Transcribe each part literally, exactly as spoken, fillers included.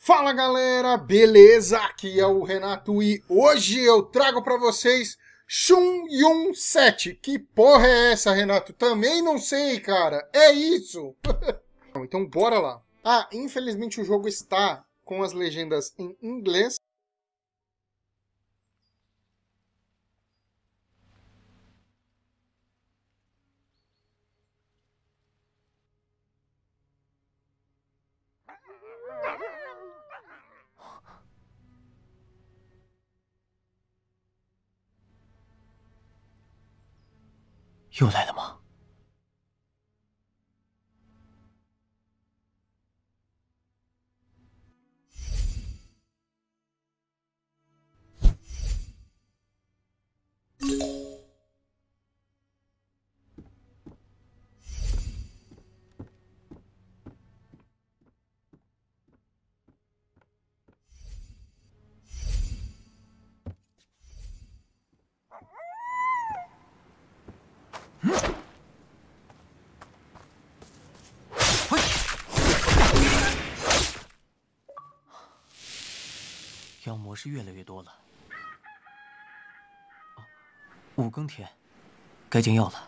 Fala galera, beleza? Aqui é o Renato e hoje eu trago pra vocês Shun Yun sete. Que porra é essa, Renato? Também não sei, cara. É isso? Então bora lá. Ah, infelizmente o jogo está com as legendas em inglês. 又来了吗？妖魔是越来越多了。哦，五更天，该进药了。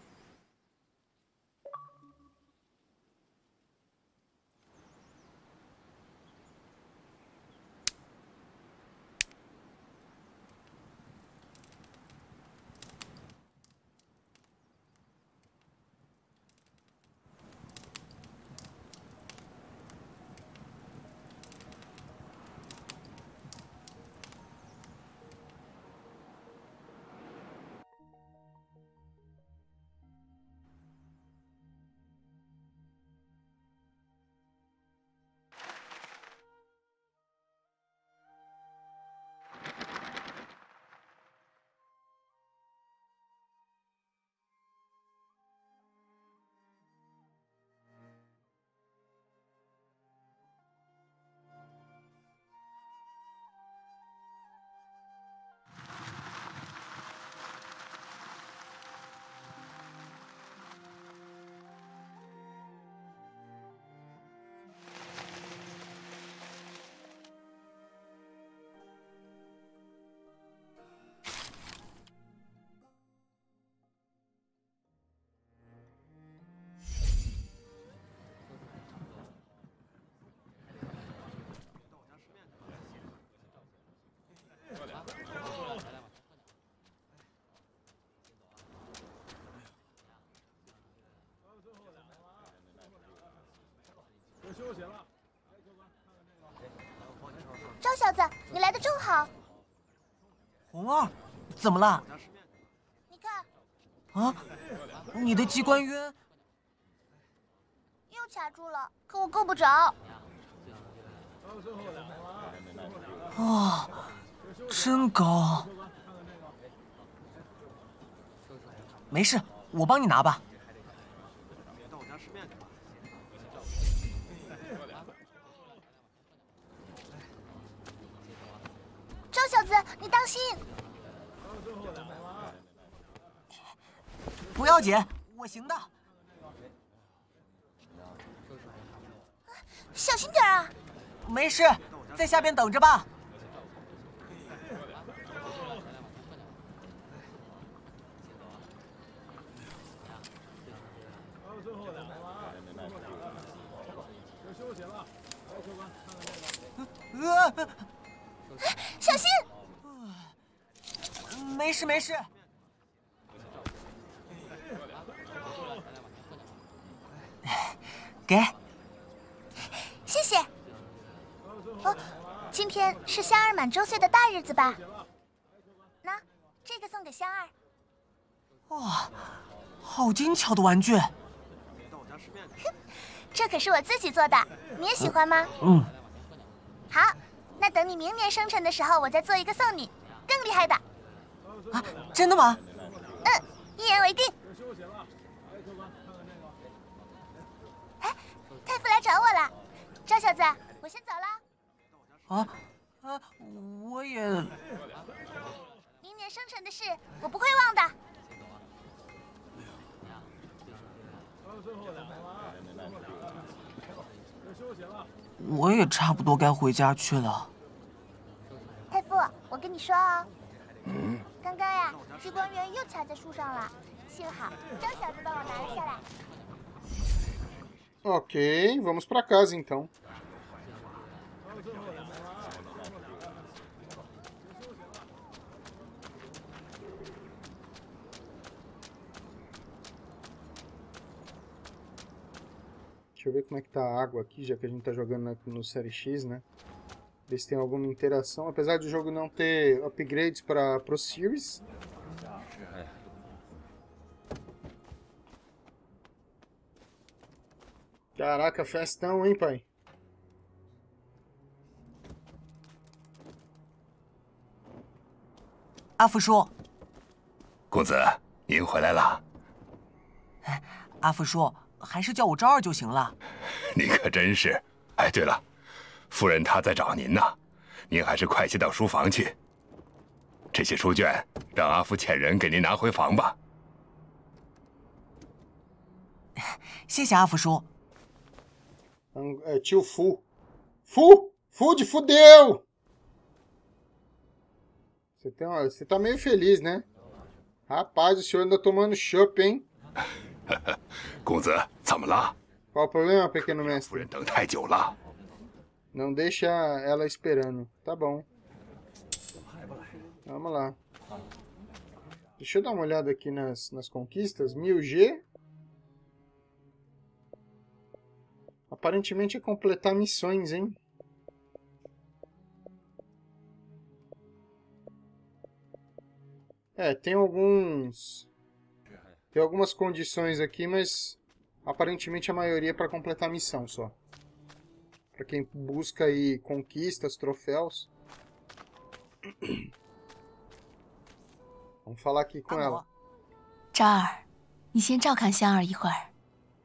赵小子，你来的正好。 红儿，怎么了？ 你看， 啊，你的机关晕又卡住了，可我够不着。 啊，真高。没事，我帮你拿吧。 赵小子，你当心！ 不要紧，我行的。 小心点啊！ 没事，在下边等着吧。呃， 小心！ 没事没事。给。 谢谢。哦，今天是香儿满周岁的大日子吧？那这个送给香儿。 哇，好精巧的玩具！ 哼，这可是我自己做的，你也喜欢吗？ 嗯。 好，那等你明年生辰的时候，我再做一个送你，更厉害的。 啊，真的吗？ 嗯，一言为定。哎，太傅来找我了，赵小子，我先走了。 啊啊，我也。 明年生辰的事，我不会忘的。 我也差不多该回家去了。 佩夫，我跟你说哦，嗯，刚刚呀，激光源又卡在树上了，幸好张小子帮我拿了下来。 Ok, vamos pra casa então. Deixa eu ver como é que tá a água aqui, já que a gente tá jogando no Série X, né? Ver se tem alguma interação. Apesar do jogo não ter upgrades para pro Series. Caraca, festão, hein, pai? 阿福叔， 公子，您回来了。 阿福叔，还是叫我昭儿就行了。 你可真是。哎，对了，夫人她在找您呢，您还是快些到书房去。这些书卷让阿福遣人给您拿回房吧。 谢谢阿福叔。 É, tio Fu. Fu! Fude, fudeu! Você, tem uma, você tá meio feliz, né? Rapaz, o senhor anda tomando chopp, hein? 公子，怎么了？ Qual o problema, pequeno 夫 mestre? 人等太久了。 Não deixa ela esperando. Tá bom. Vamos lá. Deixa eu dar uma olhada aqui nas, nas conquistas. mil G. Aparentemente é completar missões, hein? É, tem alguns... Tem algumas condições aqui, mas... Aparentemente a maioria é para completar missão só. Para quem busca aí conquistas, troféus. Vamos falar aqui com ela. 昭儿，你先照看香儿一会儿。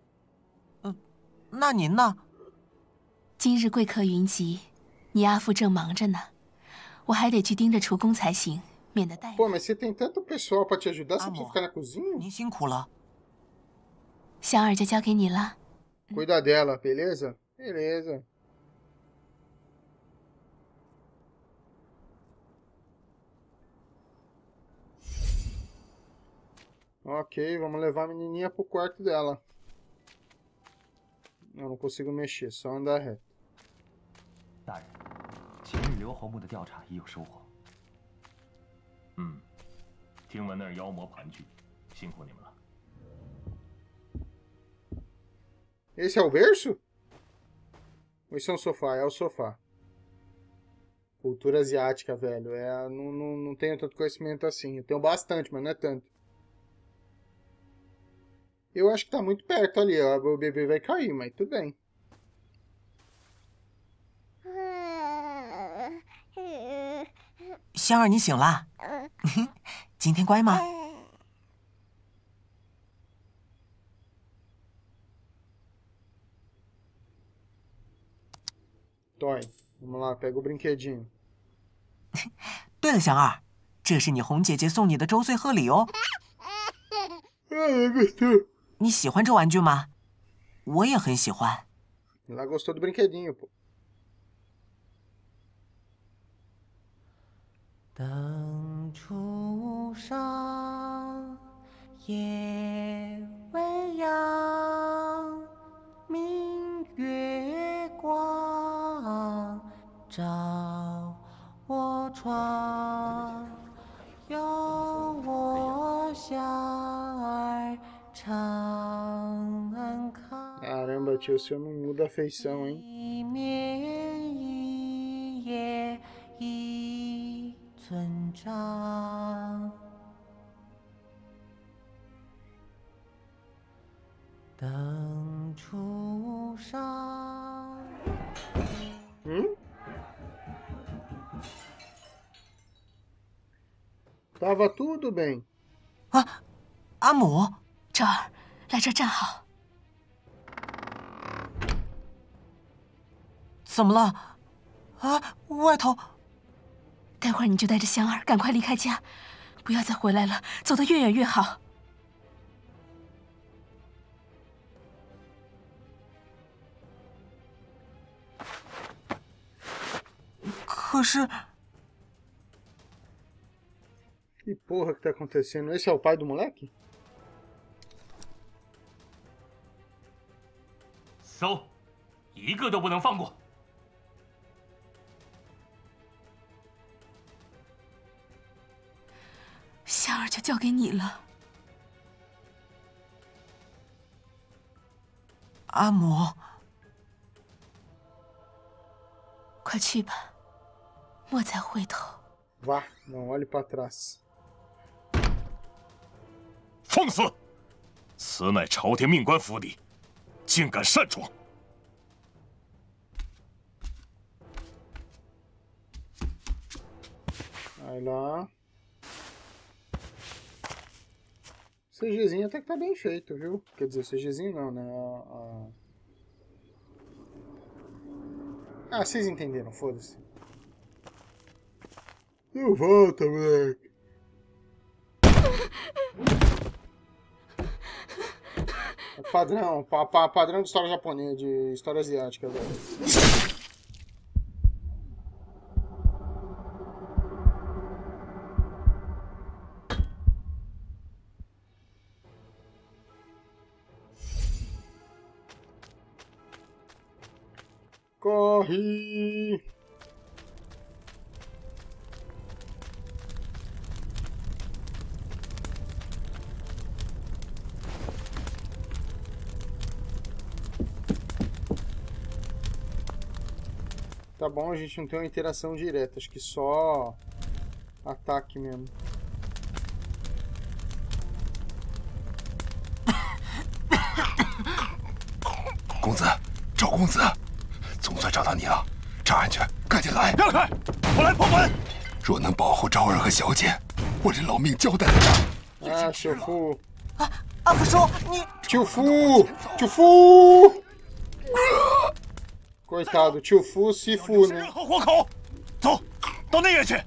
那您呢？ 今日贵客云集，你阿父正忙着呢，我还得去盯着厨工才行，免得带。 Pô, mas você tem tanto pessoal para te ajudar, você precisa ficar na cozinha? 您辛苦了。 香儿就交给你了。 Cuida dela, beleza? Beleza. Ok, vamos levar a menininha pro quarto dela. Eu não consigo mexer, só andar reto. 大人，前日刘侯墓的调查已有收获。嗯，听闻那儿妖魔盘踞，辛苦你们了。 Esse é o berço? Ou isso é um sofá? É o sofá. Cultura asiática, velho. É, não, não, não tenho tanto conhecimento assim. Eu tenho bastante, mas não é tanto. Eu acho que tá muito perto ali, ó. O bebê vai cair, mas tudo bem. 香儿，你醒啦？今天乖吗？ Dói. Vamos lá, pega o brinquedinho. 对了，香儿，这是你红姐姐送你的周岁贺礼哦。 Ai, gostou. 你喜欢这玩具吗？我也很喜欢。 Ela gostou do brinquedinho, pô. 灯初上，夜未央，明月光，照我窗，有我香儿常安康。 Caramba, tio, o senhor não muda a feição, hein? 一面一夜一村长，灯初上。 Hum? Tava tudo bem. 啊，阿母， 昭儿，来这儿站好。 怎么了？啊，外头…… 待会儿你就带着香儿赶快离开家，不要再回来了，走得越远越好。 可是 Que porra que tá acontecendo? Esse é o pai do moleque? 搜，一个都不能放过。 香儿就交给你了。 阿母， 快去吧，莫再回头。 Vá, não olhe para trás. 放肆！此乃朝廷命官府邸，竟敢擅闯！ Vai lá. CGzinho até que tá bem feito, viu? Quer dizer, CGzinho não, né? A, a... Ah, vocês entenderam, foda-se. Não volta, moleque. É padrão, pa, pa, padrão de história japonesa, de história asiática, velho. Corre! Tá bom, a gente não tem uma interação direta, acho que só ataque mesmo. 公子，赵公子，总算找到你了，查安全，赶紧来！ 让开，我来破门。 若能保护昭儿和小姐，我这老命交代在这。 Ah, tio Fu. 啊，阿克叔，你 Tio Fu! Tio Fu! Coitado, tio Fu se fu, 任 né? 何活口，走到那边去。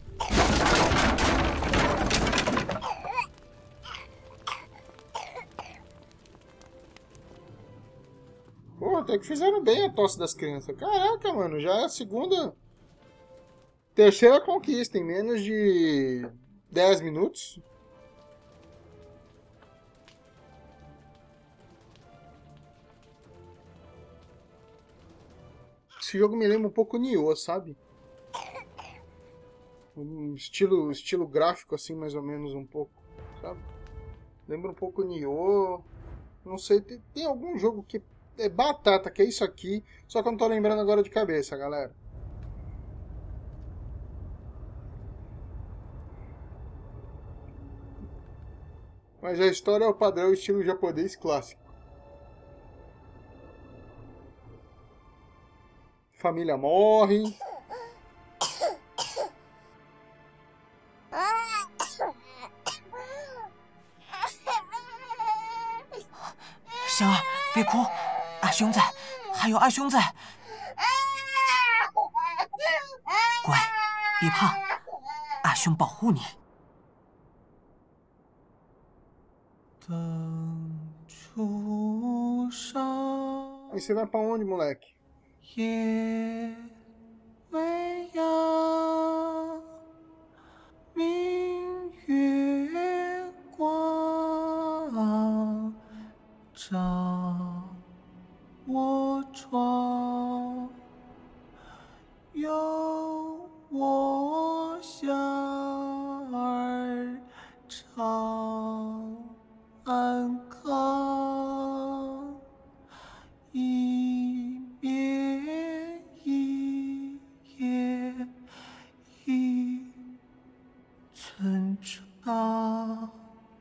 Pô, até que fizeram bem a tosse das crianças. Caraca, mano, já é a segunda... Terceira conquista em menos de dez minutos. Esse jogo me lembra um pouco Nioh, sabe? Um estilo, estilo gráfico assim, mais ou menos, um pouco, sabe? Lembra um pouco Nioh. Não sei, tem, tem algum jogo que é batata, que é isso aqui, só que eu não tô lembrando agora de cabeça, galera. Mas a história é o padrão estilo japonês clássico. Família morre. Xiang儿，别哭，阿兄在，还有阿兄在。乖，别怕，阿兄保护你。灯初上， E você vai pra onde, moleque? 夜未央，明月光，照我窗，有我香儿常安康，一别一夜一寸长。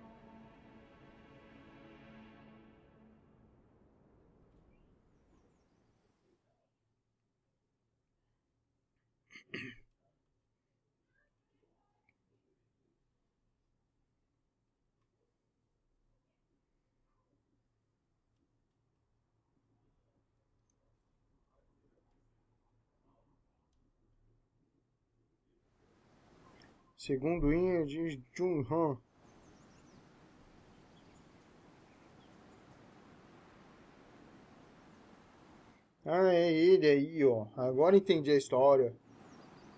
Segundo hino de Junhan. Ah, é ele aí, ó. Agora entendi a história.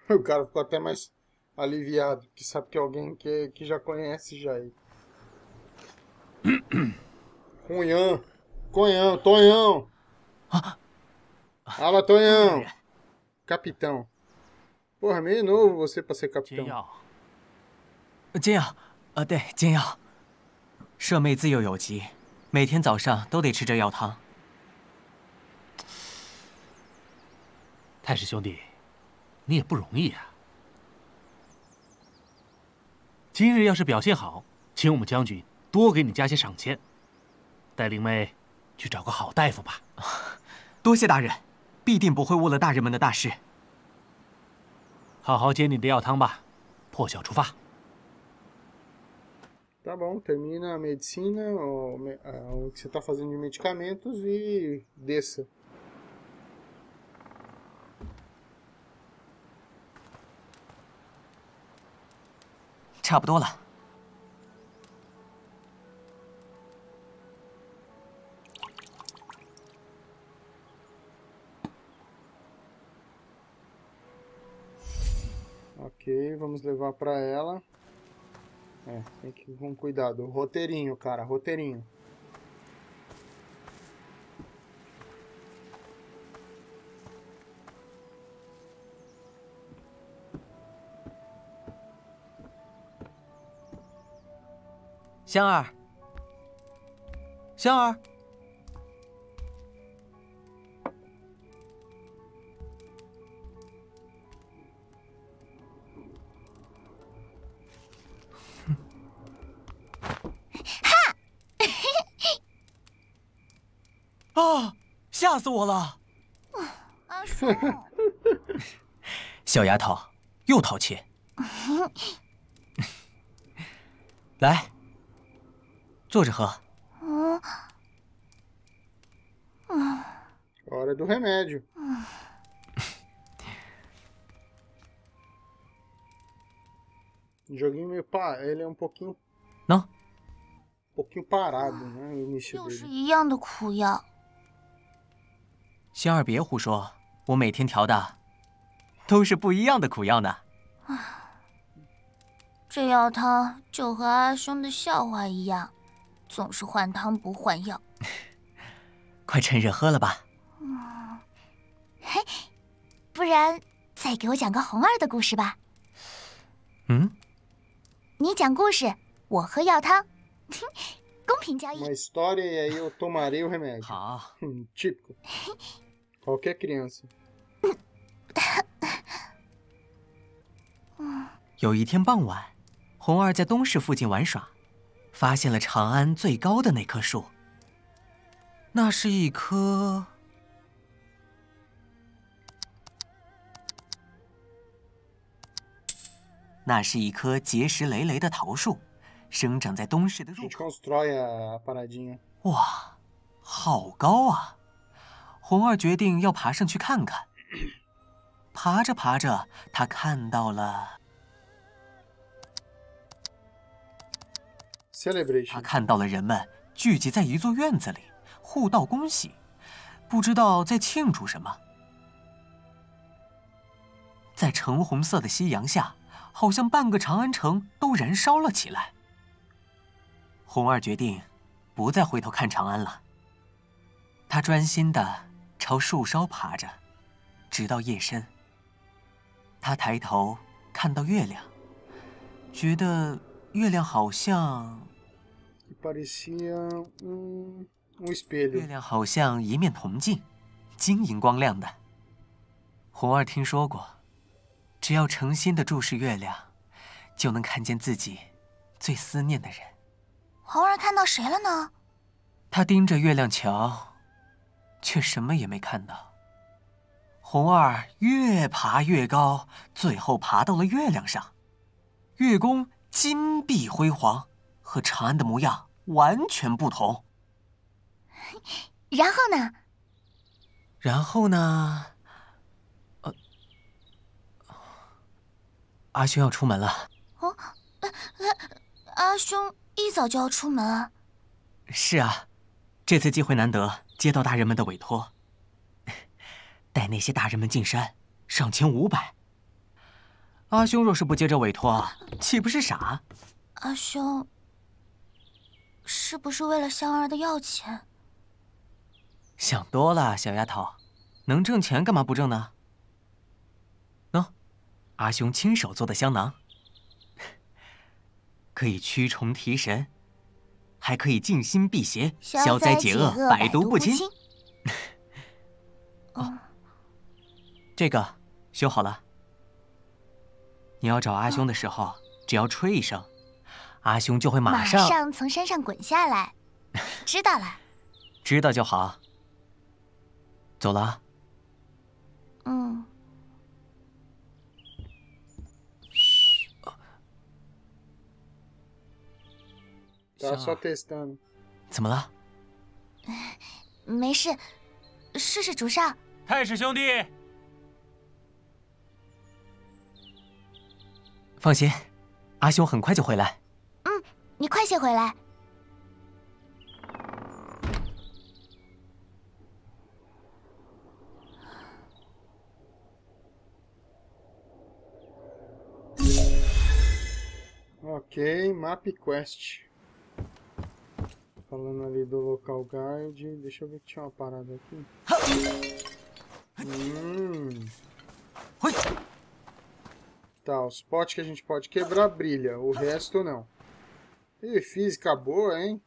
O cara ficou até mais aliviado, que sabe que alguém que, que já conhece já ele. Cunhão, Conhão, Tonhão. Fala, Tonhão. Capitão. Porra, meio novo você pra ser capitão. 煎药，呃，对，煎药。舍妹自幼有疾，每天早上都得吃这药汤。 太师兄弟，你也不容易啊。今日要是表现好，请我们将军多给你加些赏钱。带灵妹去找个好大夫吧。 多谢大人，必定不会误了大人们的大事。 好好煎你的药汤吧，破晓出发。 Tá bom, termina a medicina, o, o que você está fazendo de medicamentos e desça. Tá bom了。 Ok, vamos levar para ela. É, tem que ir com cuidado. Roteirinho, cara, roteirinho. Xiang儿，香儿，啊！吓死我了！ 阿叔， 小丫头又淘气。来，坐着喝。 嗯嗯。 Hora do remédio. O joguinho meio pa... ele é um pouquinho. Não? Um pouquinho parado, né? O início 又是 dele. 一样的苦药。 香儿，别胡说，我每天调的都是不一样的苦药呢。 这药汤就和阿兄的笑话一样，总是换汤不换药。 快趁热喝了吧。 嗯，嘿，不然再给我讲个红儿的故事吧。 嗯？ 你讲故事，我喝药汤，公平交易。 Uma história e aí eu tomarei o remédio. 好。 Típico. Qualquer criança. 有一天傍晚，红儿在东市附近玩耍，发现了长安最高的那棵树。那是一棵……那是一棵结实累累的桃树，生长在东市的入 A gente 口。 constrói a paradinha. 哇，好高啊！红儿决定要爬上去看看。爬着爬着，她看到了。 他 Celebration. 看到了人们聚集在一座院子里，互道恭喜，不知道在庆祝什么。在橙红色的夕阳下，好像半个长安城都燃烧了起来。红儿决定不再回头看长安了，她专心地朝树梢爬着，直到夜深。她抬头看到月亮，觉得月亮好像…… Que parecia um, um 月 espelho. 亮好像一面铜镜，晶莹光亮的。红儿听说过，只要诚心的注视月亮，就能看见自己最思念的人。 红儿看到谁了呢？ 她盯着月亮瞧，却什么也没看到。红儿越爬越高，最后爬到了月亮上。月宫金碧辉煌，和长安的模样完全不同。 然后呢？ 然后呢？呃，阿兄要出门了。 哦，呃呃，阿兄一早就要出门啊？ 是啊，这次机会难得，接到大人们的委托，带那些大人们进山，赏钱五百。 阿兄若是不接这委托，岂不是傻？ 阿兄，是不是为了香儿的药钱？ 想多了，小丫头，能挣钱干嘛不挣呢？喏，阿兄亲手做的香囊，可以驱虫提神，还可以静心辟邪、消灾解厄、百毒不侵。哦，这个修好了。你要找阿兄的时候，只要吹一声，阿兄就会马上马上从山上滚下来。知道了。 知道就好。走了啊。 嗯。 Tá só testando。 怎么了？ 没事，试试竹上。 太史兄弟， 放心，阿兄很快就回来。 嗯，你快些回来。 Ok, Map Quest. Falando ali do local guide, deixa eu ver que tinha uma parada aqui. Hum. Tá, os potes que a gente pode quebrar brilha, o resto não. Ih, física boa, hein?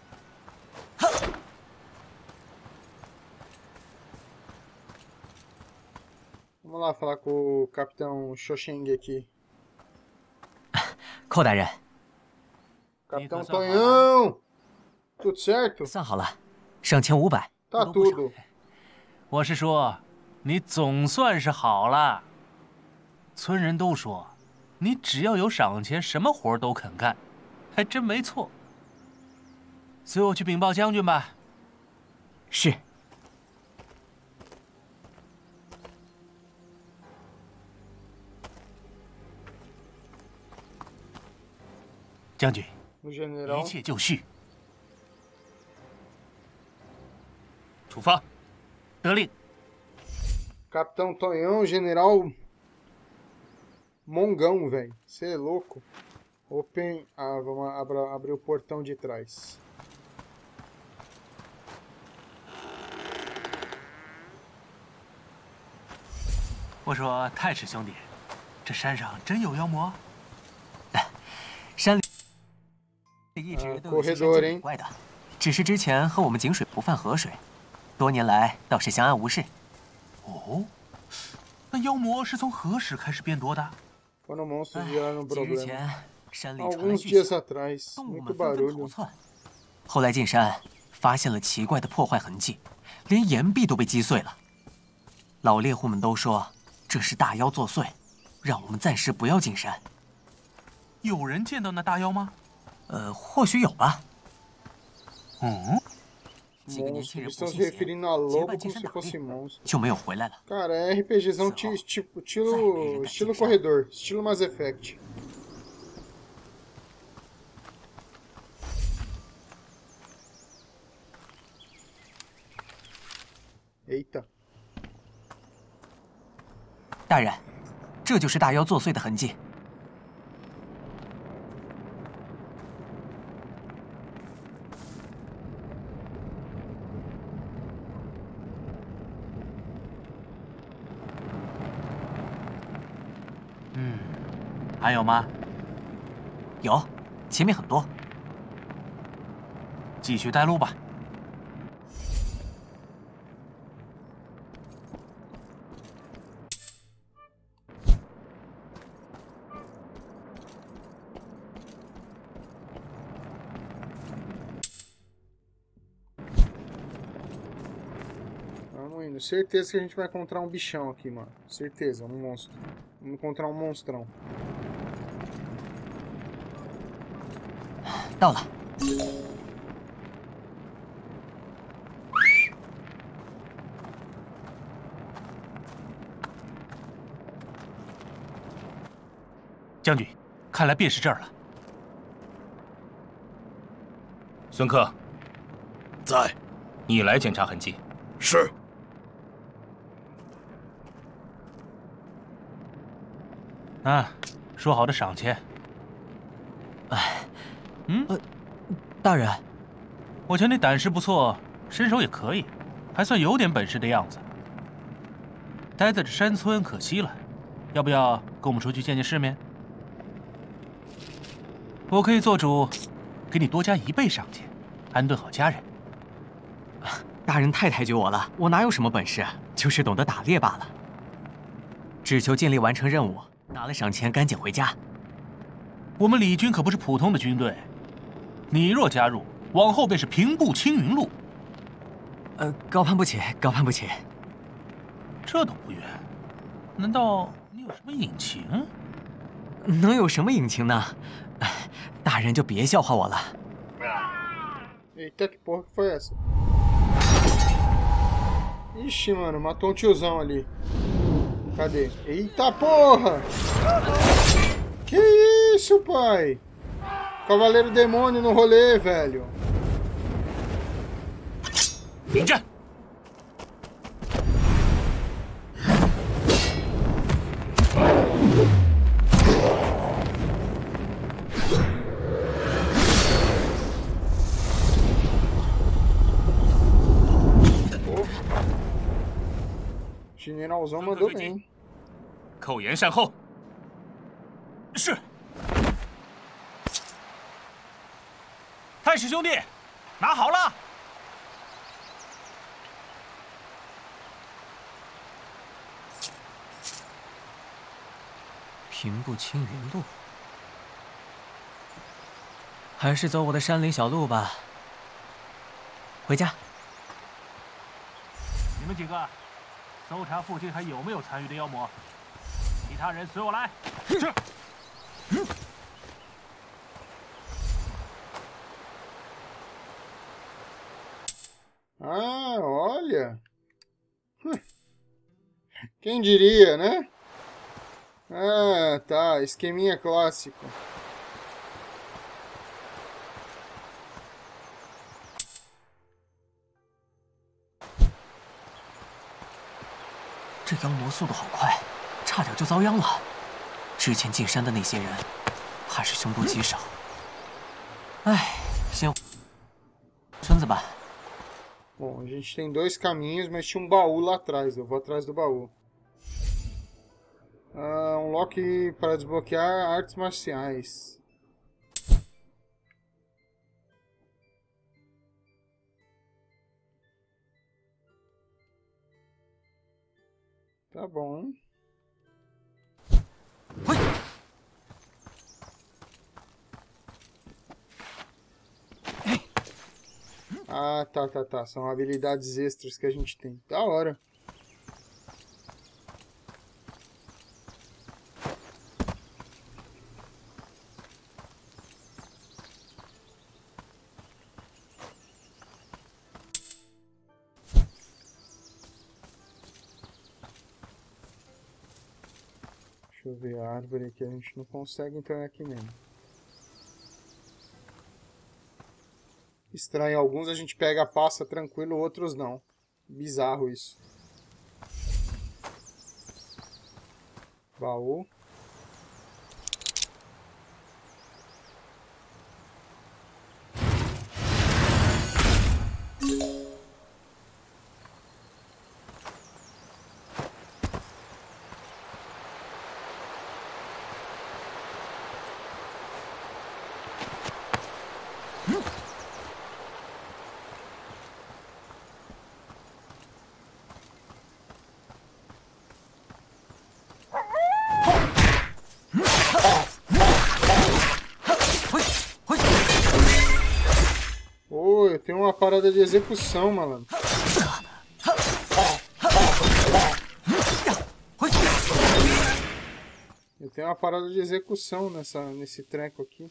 Vamos lá falar com o Capitão Xoxeng aqui. 寇大人 Capitão Tonhão! Tudo certo? 算好了，上千五百。 Tá tudo。 我是说，你总算是好了。村人都说，你只要有赏钱，什么活都肯干，还真没错。随我去禀报将军吧。 是。 将军， General. 一切就绪。出发，得令。 Capitão Tonhão, General Mongão, velho. Você é louco. Open. Ah, vamos abrir, abrir o portão de trás. "我说太史兄弟，这山上真有妖魔？ 山里一直都有些山精怪的，只是之前和我们井水不犯河水，多年来倒是相安无事。 哦，那妖魔是从何时开始变多的？ Quando monstros viraram um 几日 problema. 前，山里传来 Alguns 巨 dias 响， atrás, 动物 muito 们纷纷逃 barulho. 窜。后来进山，发现了奇怪的破坏痕迹，连岩壁都被击碎了。老猎户们都说这是大妖作祟，让我们暂时不要进山。 有人见到那大妖吗？ 呃，或许有吧。 嗯， 几个年轻人 Monstros 不 estão se 信邪， referindo a 结 lobo 伴 como 进山 se 打 fosse 猎， monstro. 就没有回来了。 Cara, é RPGzão ti- tipo, estilo, estilo corredor, estilo Mass Effect. Eita. 大人，这就是大妖作祟的痕迹。 嗯，还有吗？ 有，前面很多。 继续带路吧。 Vamos indo. Certeza que a gente vai encontrar um bichão aqui, mano. Certeza, um monstro. Vamos encontrar um monstrão. 到了。 将军，看来便是这儿了。 孙克，在，你来检查痕迹。 是。 啊，说好的赏钱。 哎， 嗯， 呃，大人， 我瞧你胆识不错，身手也可以，还算有点本事的样子。待在这山村可惜了，要不要跟我们出去见见世面？我可以做主，给你多加一倍赏钱，安顿好家人。 大人太抬举我了，我哪有什么本事，就是懂得打猎罢了。只求尽力完成任务，拿了赏钱赶紧回家。 我们李军可不是普通的军队，你若加入，往后便是平步青云路。 呃，高攀不起，高攀不起。 这都不远，难道你有什么隐情？ 能有什么隐情呢？大人就别笑话我了。 Eita, que porra que foi essa? Ixi, mano, matou um tiozão ali. Cadê? Eita porra! Que isso, pai? Cavaleiro demônio no rolê, velho. 临阵！ Generalzão mandou bem. 扣严善后。是。太史兄弟，拿好了。 平步青云路，还是走我的山林小路吧。回家。 你们几个。 搜查附近还有没有残余的妖魔？其他人随我来。是。 Ah, olha. Quem diria, né? Ah, tá. Esqueminha clássico. 这妖魔速度好快，差点就遭殃了。之前进山的那些人，还是凶多吉少。唉，先村子吧。 Bom, a gente tem dois caminhos, mas tinha um baú lá atrás. Eu vou atrás do baú. Ah, um lock para desbloquear artes marciais. Tá bom. Ah, tá, tá, tá. São habilidades extras que a gente tem. Da hora. Deixa eu ver a árvore aqui. A gente não consegue, então é aqui mesmo. Estranho, alguns a gente pega, passa tranquilo, outros não. Bizarro isso. Baú. Eu tenho uma parada de execução, malandro. Eu tenho uma parada de execução nessa, nesse treco aqui.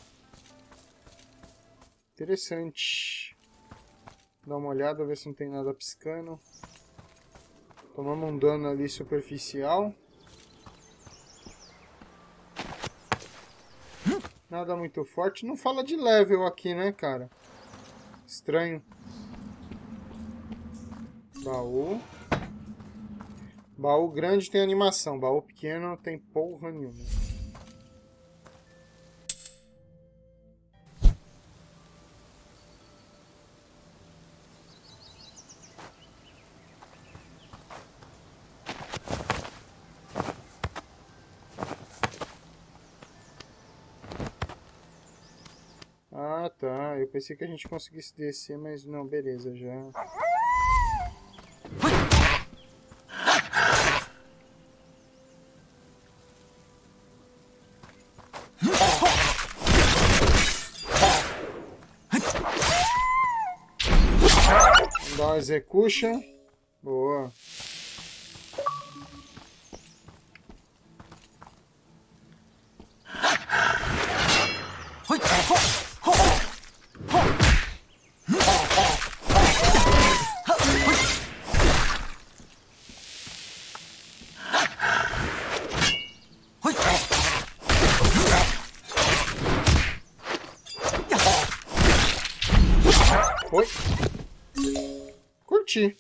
Interessante. Dá uma olhada, ver se não tem nada piscando. Tomamos um dano ali superficial. Nada muito forte. Não fala de level aqui, né, cara? Estranho. Baú. Baú grande tem animação, baú pequeno não tem porra nenhuma. Ah, tá. Eu pensei que a gente conseguisse descer, mas não, beleza, já. Vamos dar uma execution. Boa. Foi. Curti.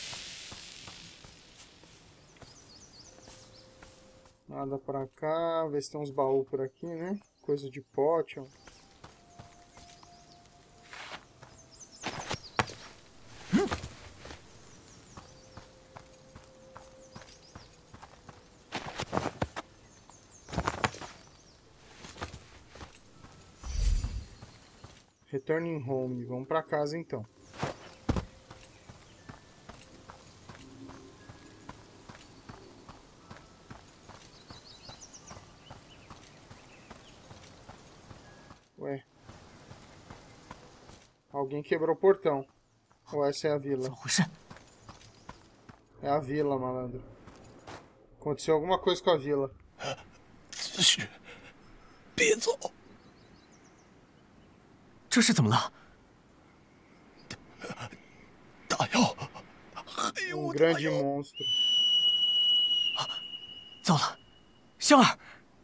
Nada pra cá. Ver se tem uns baús por aqui, né? Coisa de pote, ó. Returning home. Vamos pra casa então. Ué. Alguém quebrou o portão. Ou essa é a vila? É a vila, malandro. Aconteceu alguma coisa com a vila. 子胥，别走！ 这是怎么了？ 大妖，还有 Um 我大 grande 妖！ monstro. 糟了，香儿！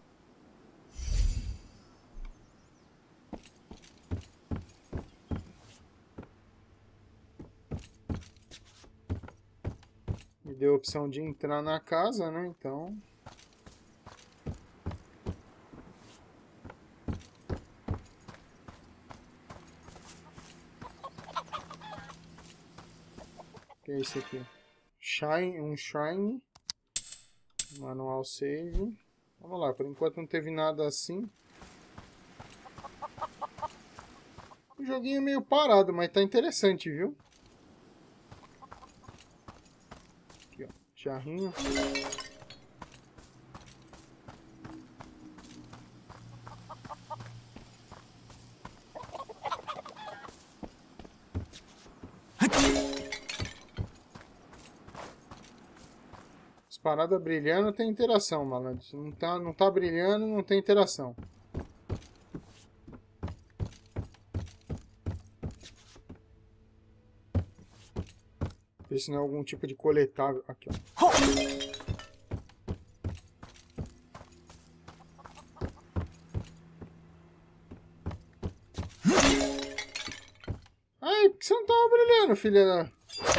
Me deu a opção de entrar na casa, né? Então... O que é isso aqui? Shine, um shrine. Manual save. Vamos lá, por enquanto não teve nada assim. O joguinho é meio parado, mas tá interessante, viu? Aqui, ó. Jarrinho. Parada brilhando tem interação, malandro. Se não tá, não tá brilhando, não tem interação. Ver se não é algum tipo de coletável. Aqui, ó. Ai, por que você não tava brilhando, filha da...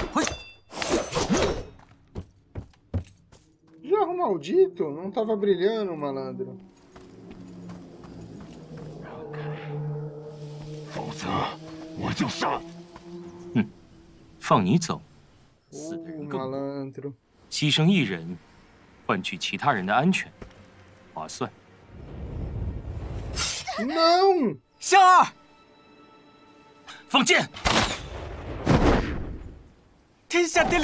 Jarro maldito, não tava brilhando, malandro. 否则我就杀！ 放你走， Uh, malandro. 牺牲一人，换取其他人的安全，划算。 Não! 香儿，放箭！天下地利！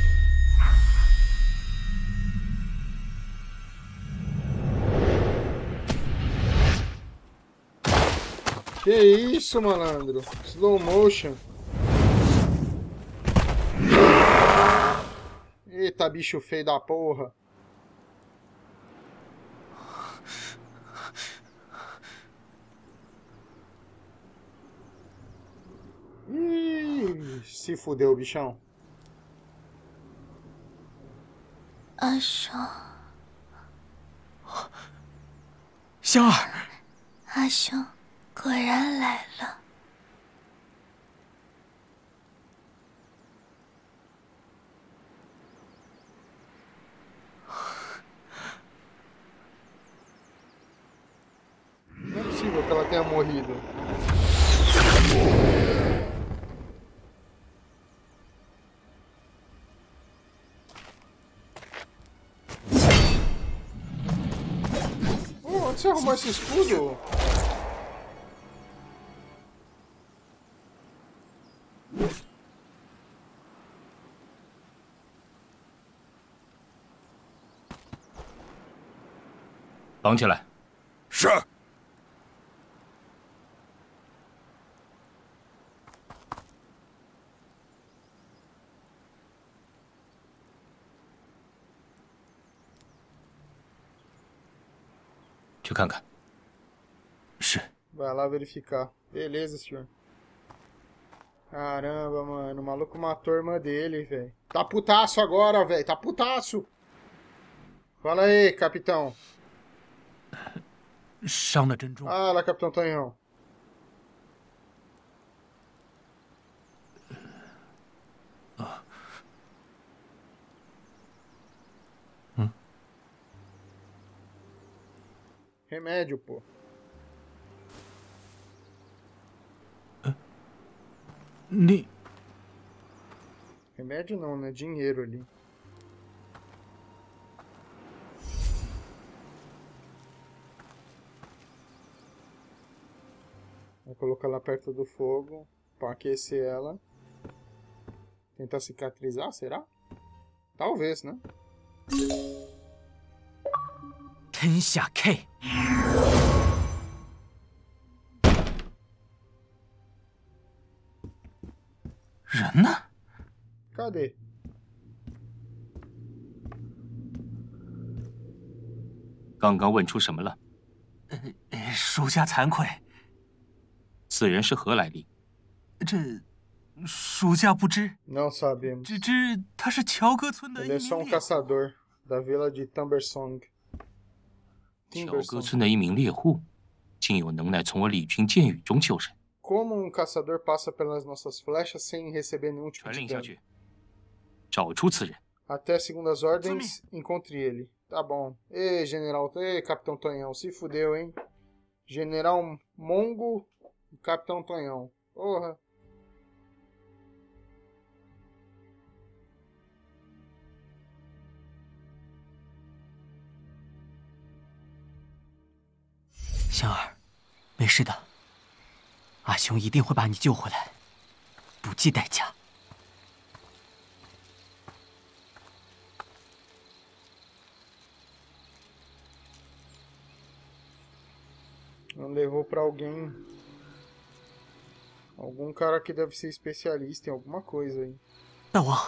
Que isso, malandro? Slow motion. Eita, bicho feio da porra. Ih, se fudeu, bichão. 阿生， 香儿， 阿生果然来了。 possível que ela tenha morrido. Oh, onde você arrumou esse escudo? 绑起来。 是。 去看看。是。 Vai lá verificar. Beleza, senhor. Caramba, mano. O maluco matou a irmã dele, velho. Tá putaço agora, velho. Tá putaço. Fala aí, capitão. 伤得真重。 Ah lá, capitão Tonhão. Ah. Hum? Remédio, pô. Ni... Remédio não, né? Dinheiro ali. Vou colocar ela perto do fogo para aquecer ela. Tentar cicatrizar, será? Talvez, né? Tensha K. 人呢？ Cadê? 刚刚问出什么了？ 呃，属下惭愧。 此人是何来历？ 这属下不知。 Não sabemos. 只知他是乔戈村的一 Ele é 名 só um 猎户。 caçador da vila de Timbersong. 乔戈村的一名猎户，竟有能耐从我李军箭雨中救人。 Como um caçador passa pelas nossas flechas sem receber nenhum tipo 传 de 令下 dano? 去，找出此人。 Até segundo as ordens, encontre ele. Tá bom. Ei, general. Ei, capitão Tonhão. Se fudeu, hein? General Mongo e capitão Tonhão. Porra. 香儿，没事的。阿雄一定会把你救回来，不计代价。 Não levou pra alguém. Algum cara que deve ser especialista em alguma coisa aí. 大王，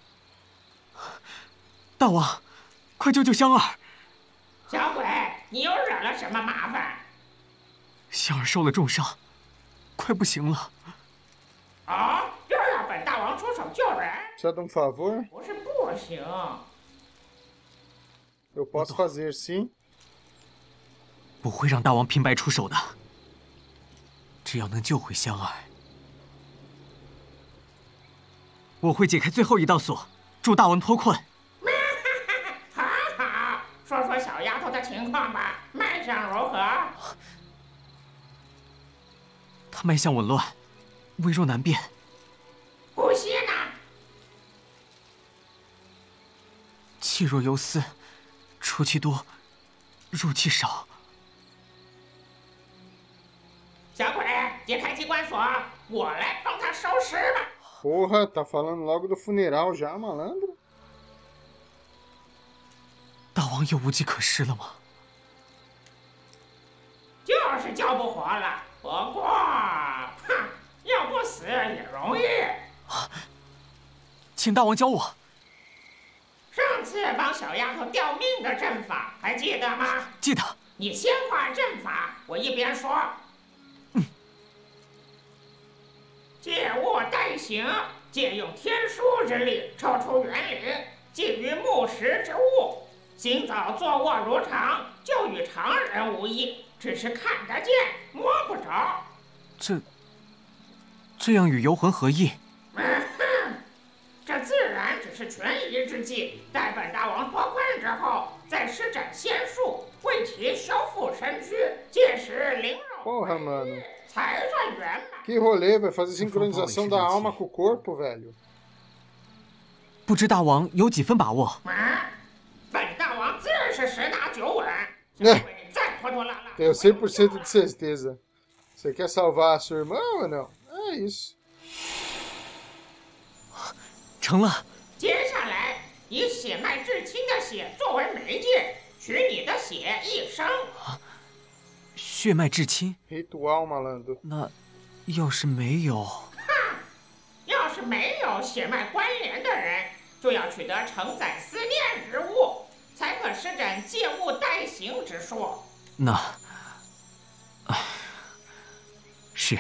大王，快救救香儿！ 小鬼，你又惹了什么麻烦？ 香儿受了重伤，快不行了。 哦，又要本大王出手救人？ Precisa de um favor? 不是不行。 Eu posso fazer, sim. 不会让大王平白出手的。只要能救回香儿，我会解开最后一道锁，助大王脱困。 好好，说说小丫头的情况吧，脉象如何？ 她脉象紊乱，微弱难辨。 呼吸呢？ 气若游丝，出气多，入气少。 小鬼，解开机关锁，我来帮他收尸吧。 Porra, tá falando logo do funeral já, malandro? 大王有无计可施了吗？ 就是救不活了，不过，哼，要不死也容易。 啊，请大王教我。 上次帮小丫头吊命的阵法还记得吗？ 记得。 你先画阵法，我一边说。 借物代行，借用天书之力抽出原灵，寄于木石之物，行走坐卧如常，就与常人无异，只是看得见摸不着。 这这样与游魂合一？ 嗯哼，这自然只是权宜之计。待本大王脱困之后，再施展仙术，为其修复身躯，届时灵肉。 Porra, mano. 才算圆满。 Que rolê, vai fazer sincronização da alma com o corpo, velho. 不知大王有几分把握？ 啊，本大王自是十拿九稳。 É. 再拖拖拉拉， Tenho cem por cento de certeza. Você quer salvar a sua irmã ou não? É isso. 成了。 接下来以血脉至亲的血作为媒介，取你的血一生。 血脉至亲 Ritual, malandro. 那要是没有， 哼，要是没有血脉关联的人，就要取得承载思念之物，才可施展借物代行之术。 那，唉，是。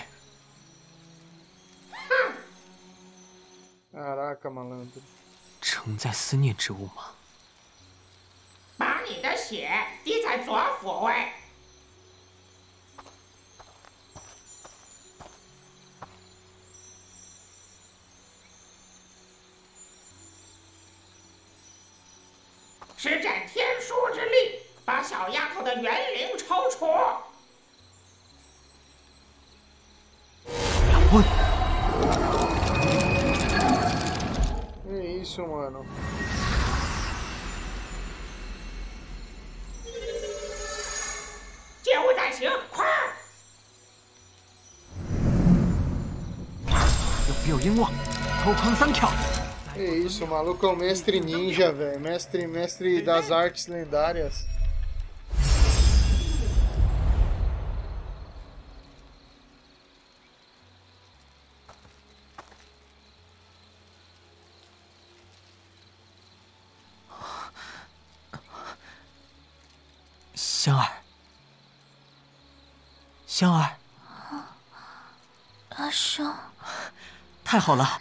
哼， Caraca, malandro. 承载思念之物吗？ 把你的血滴在左腹位。 施展天书之力，把小丫头的元灵抽出。 混！ É isso, mano. 借物代行，快！ 有表音望，偷狂三跳。 É isso, o maluco é o mestre ninja, velho. Mestre, mestre das artes lendárias. Xiang儿，香儿， 阿生， 太好了！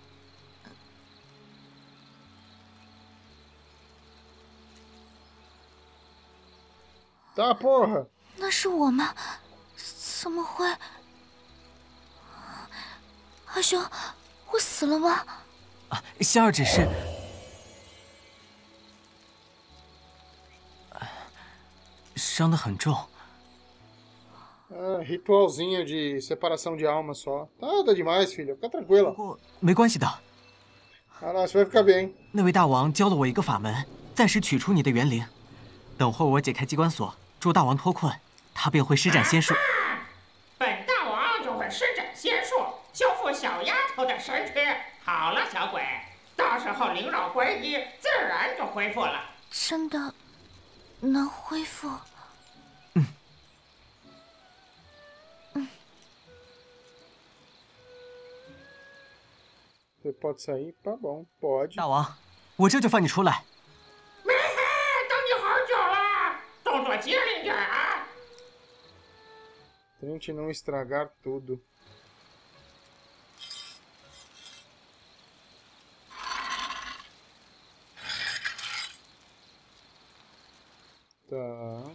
Tá, porra! 那是我吗？怎么会？阿兄，我死了吗？ 啊，香儿只是……伤得很重。 Ah, ritualzinho de separação de alma só. Nada demais, filho. Fica tranquila. 不过没关系的。 Ah, não, você vai ficar bem. 那位大王教了我一个法门，暂时取出你的元灵。等会我解开机关锁，助大王脱困，他便会施展仙术。 啊、本大王就会施展仙术，修复小丫头的身躯。好了，小鬼，到时候灵肉归一，自然就恢复了。 真的能恢复？ Você pode sair? Tá bom, pode. 大王，我这就放你出来。 没嘿，等你好久了，动作机灵点啊！ Tente não estragar tudo. Tá.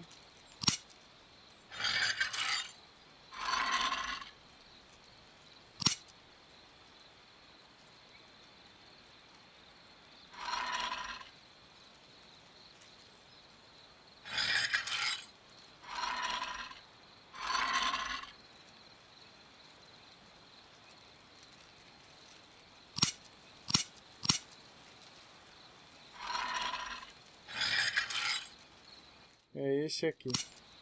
É esse aqui.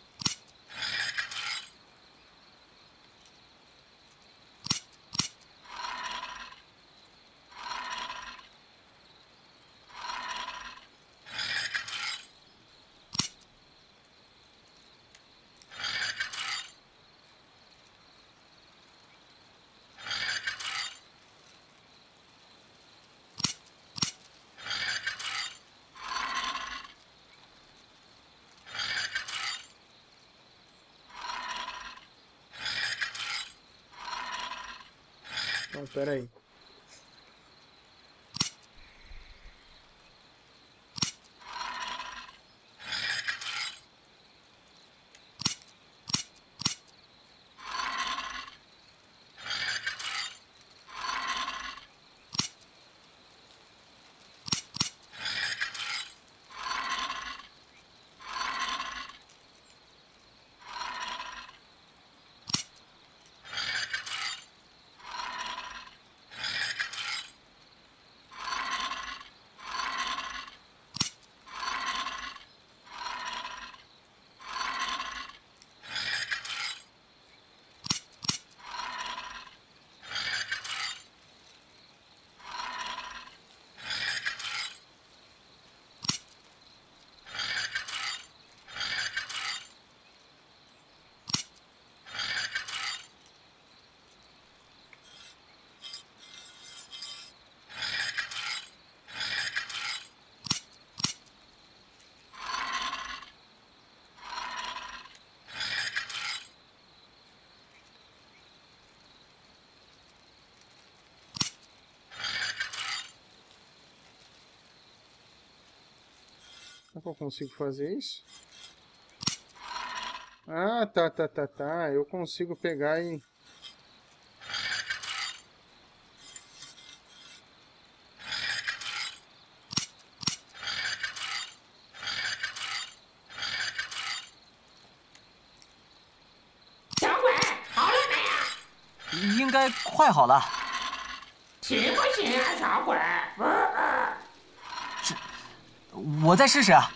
Não, pera aí. Será que eu consigo fazer isso? Ah, tá, tá, tá, tá. Eu consigo pegar e... 应该快好了。 行不行啊，小鬼？ 这，我再试试啊。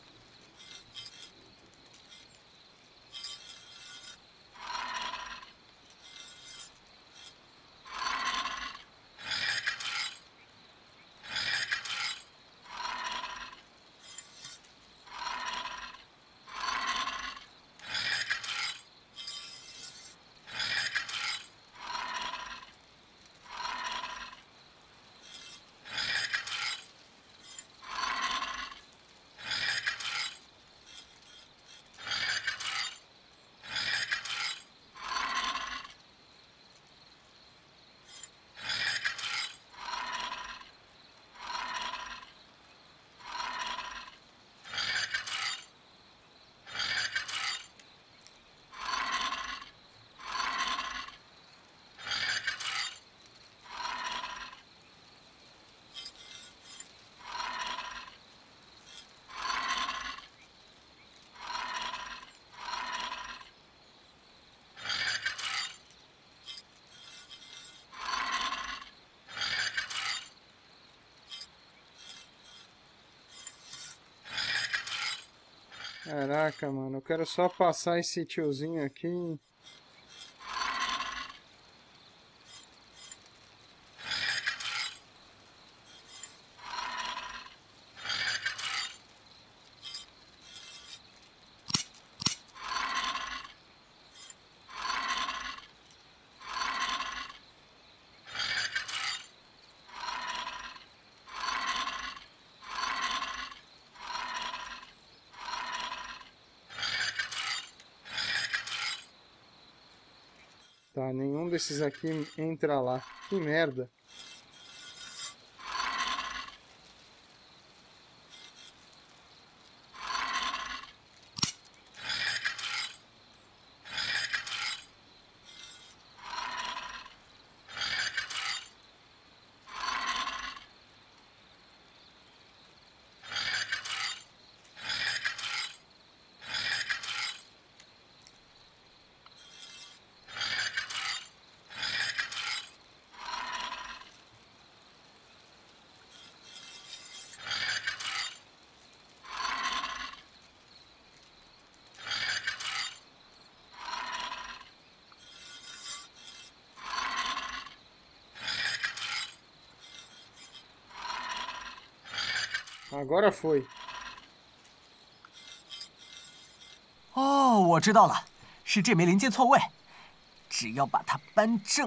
Caraca, mano, eu quero só passar esse tiozinho aqui. Tá, nenhum desses aqui entra lá. Que merda. Agora foi. 哦，我知道了，是这枚零件错位，只要把它扳正。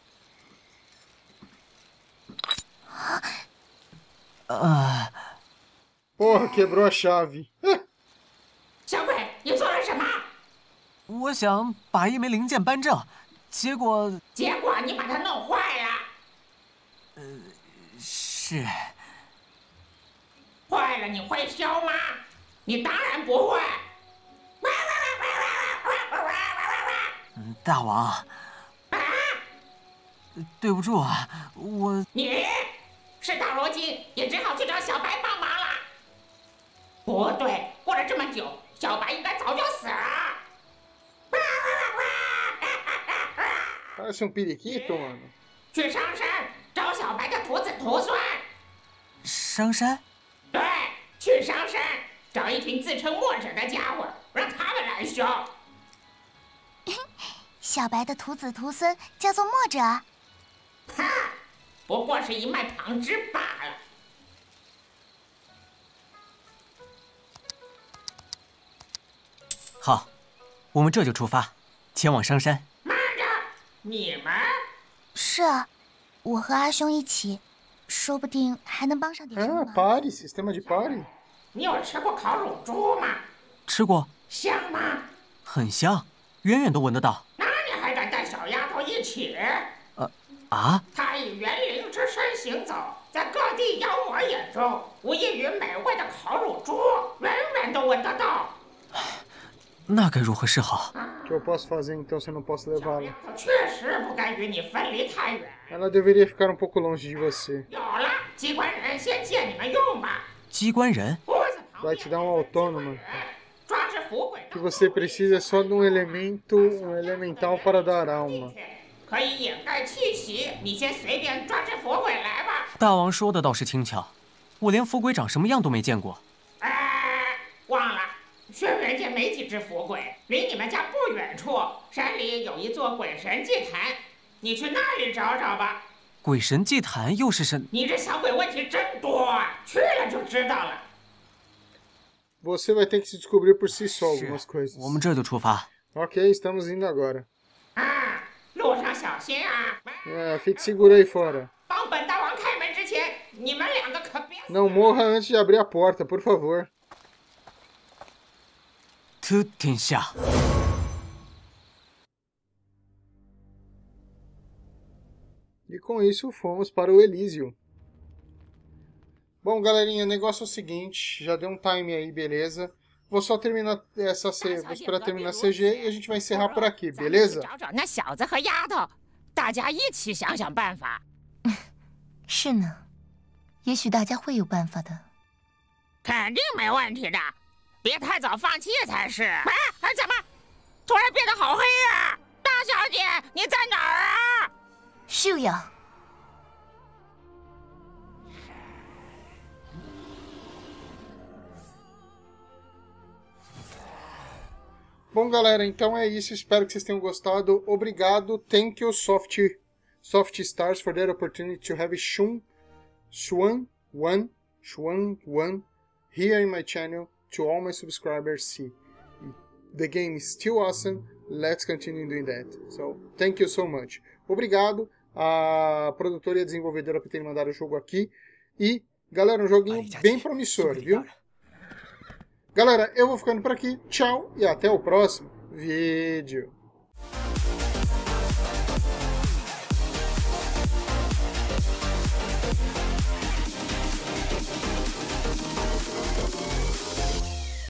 呃。 Porra, quebrou a chave. 小鬼，你做了什么？ 我想把一枚零件扳正，结果…… 结果你把它弄坏了。 呃，是。 坏了，你会修吗？你当然不会。 嗯，大王， 啊， 对不住啊，我…… 你，事到如今也只好去找小白帮忙了。不对，过了这么久，小白应该早就死了。 Parece um periquito, mano. 去上山找小白的徒子徒孙。 上山？ 对，去上山找一群自称墨者的家伙，让他们来修。 小白的徒子徒孙叫做墨者。 哈，不过是一脉旁支罢了。 好，我们这就出发，前往上山。 慢着，你们？ 是啊，我和阿兄一起。 说不定还能帮上点什么忙。 Ah, party, sistema de party. 你有吃过烤乳猪吗？ 吃过。 香吗？ 很香，远远都闻得到。 那你还敢带小丫头一起？ 呃啊！ 她以园林之山行走，在各地妖魔眼中，无异于美味的烤乳猪，远远都闻得到。 那该如何是好？ O que eu posso fazer então se eu não posso levá-la? 确实不该与你分离太远。 Ela deveria ficar um pouco longe de você. 有了，机关人先借你们用吧。 机关人 vai te dar um autônoma. 抓只腐鬼 O que você precisa é só de um elemento, um elemental para dar alma. 可以掩盖气息，你先随便抓只腐鬼来吧。 大王说的倒是轻巧，我连腐鬼长什么样都没见过。 哎，忘了，轩辕界没几只腐鬼，离你们家不远处，山里有一座鬼神祭坛，你去那里找找吧。 鬼神祭坛又是什？ 你这小鬼问题真多啊，去了就知道了。 Você vai ter que se descobrir por si só algumas coisas. 我们这就出发。 Ok, estamos indo agora. 啊，路上小心啊！ É, fique seguro aí fora. 帮本大王开门之前，你们两个可别。 Não morra antes de abrir a porta, por favor. 特天下。 E com isso fomos para o Elísio. Bom, galerinha, o negócio é o seguinte, já deu um time aí, beleza? Vou só terminar essa C, vou esperar terminar a C G e a gente vai encerrar por aqui, beleza? 找找那小子和丫头，大家一起想想办法。 是呢，也许大家会有办法的。 肯定没问题的，别太早放弃才是。哎，怎么突然变得好黑啊？大小姐，你在哪儿啊？ 秀阳。 Bom, galera, então é isso. Espero que vocês tenham gostado. Obrigado. Thank you, Soft, Soft Stars, for that opportunity to have Shun, Xuan Wan, Xuan Wan here in my channel. To all my subscribers, see. The game is still awesome. Let's continue doing that. So, thank you so much. Obrigado à produtora e à desenvolvedora por terem mandado o jogo aqui. E, galera, um joguinho bem promissor, viu? Galera, eu vou ficando por aqui. Tchau e até o próximo vídeo.